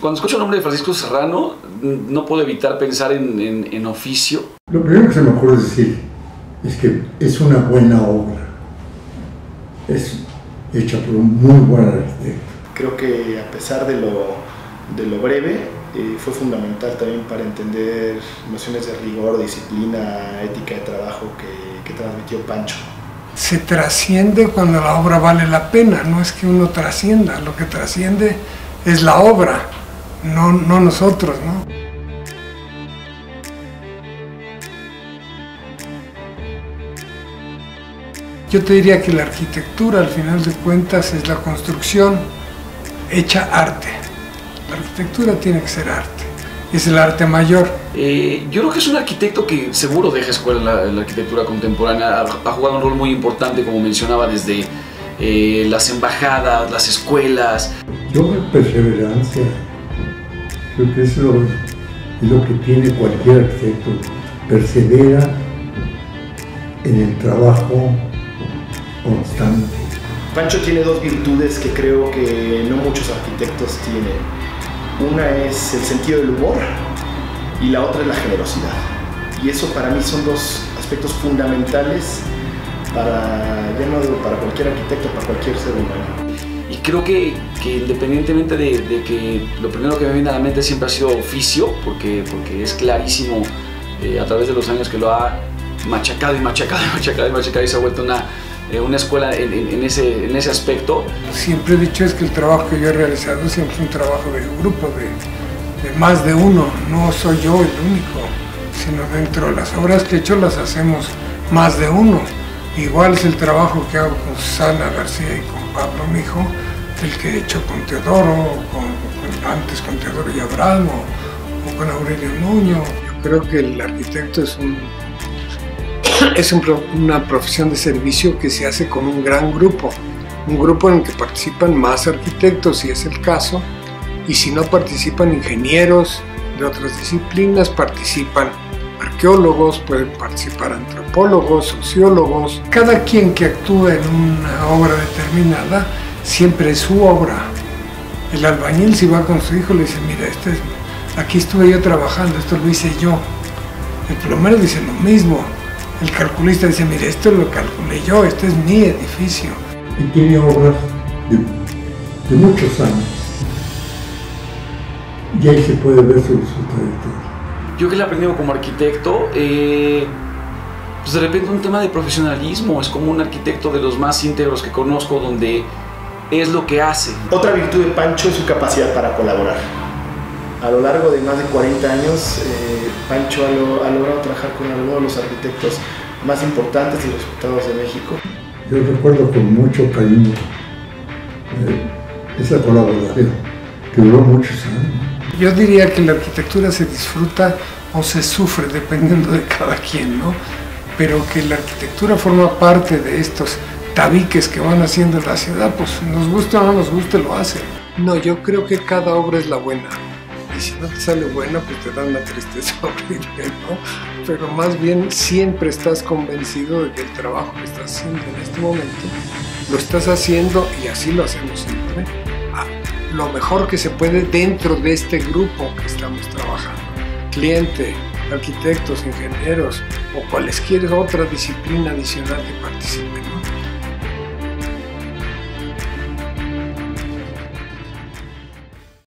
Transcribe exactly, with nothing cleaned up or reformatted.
Cuando escucho el nombre de Francisco Serrano, no puedo evitar pensar en, en, en oficio. Lo primero que se me ocurre decir es que es una buena obra. Es hecha por un muy buen arquitecto. Creo que a pesar de lo, de lo breve, eh, fue fundamental también para entender nociones de rigor, disciplina, ética de trabajo que, que transmitió Pancho. Se trasciende cuando la obra vale la pena, no es que uno trascienda, lo que trasciende es la obra, no, no nosotros, ¿no? Yo te diría que la arquitectura, al final de cuentas, es la construcción hecha arte. La arquitectura tiene que ser arte, es el arte mayor. Eh, yo creo que es un arquitecto que seguro deja escuela en la, en la arquitectura contemporánea, ha, ha jugado un rol muy importante, como mencionaba, desde eh, las embajadas, las escuelas. Yo creo perseverancia, creo que es lo, es lo que tiene cualquier arquitecto, persevera en el trabajo constante. Pancho tiene dos virtudes que creo que no muchos arquitectos tienen. Una es el sentido del humor y la otra es la generosidad. Y eso para mí son dos aspectos fundamentales para, ya no digo para cualquier arquitecto, para cualquier ser humano. Y creo que, que independientemente de, de que lo primero que me viene a la mente siempre ha sido oficio, porque, porque es clarísimo eh, a través de los años que lo ha machacado y machacado y machacado y machacado y se ha vuelto una, eh, una escuela en, en, en, ese, en ese aspecto. Siempre he dicho es que el trabajo que yo he realizado siempre es un trabajo de grupo, de, de más de uno, no soy yo el único, sino dentro de las obras que he hecho las hacemos más de uno. Igual es el trabajo que hago con Susana García y con Pablo, mi hijo, el que he hecho con Teodoro, con, con, antes con Teodoro y Abraham, o, o con Aurelio Nuño. Yo creo que el arquitecto es, un, es un, una profesión de servicio que se hace con un gran grupo, un grupo en el que participan más arquitectos, si es el caso, y si no participan ingenieros de otras disciplinas, participan arqueólogos, pueden participar antropólogos, sociólogos. Cada quien que actúa en una obra determinada, siempre es su obra. El albañil, si va con su hijo, le dice, mira, este es, aquí estuve yo trabajando, esto lo hice yo. El plomero dice lo mismo. El calculista dice, mira, esto lo calculé yo, este es mi edificio. Y tiene obras de, de muchos años. Y ahí se puede ver su resultado. Yo que le he aprendido como arquitecto, eh, pues de repente un tema de profesionalismo, es como un arquitecto de los más íntegros que conozco, donde es lo que hace. Otra virtud de Pancho es su capacidad para colaborar. A lo largo de más de cuarenta años, eh, Pancho ha, lo, ha logrado trabajar con algunos de los arquitectos más importantes y respetados de México. Yo recuerdo con mucho cariño eh, esa colaboración que duró muchos años. Yo diría que la arquitectura se disfruta o se sufre, dependiendo de cada quien, ¿no? Pero que la arquitectura forma parte de estos tabiques que van haciendo en la ciudad, pues nos guste o no nos guste, lo hacen. No, yo creo que cada obra es la buena. Y si no te sale buena, pues te da una tristeza horrible, ¿no? Pero más bien siempre estás convencido de que el trabajo que estás haciendo en este momento, lo estás haciendo, y así lo hacemos siempre, lo mejor que se puede dentro de este grupo que estamos trabajando. Cliente, arquitectos, ingenieros o cualquier otra disciplina adicional que participen, ¿no?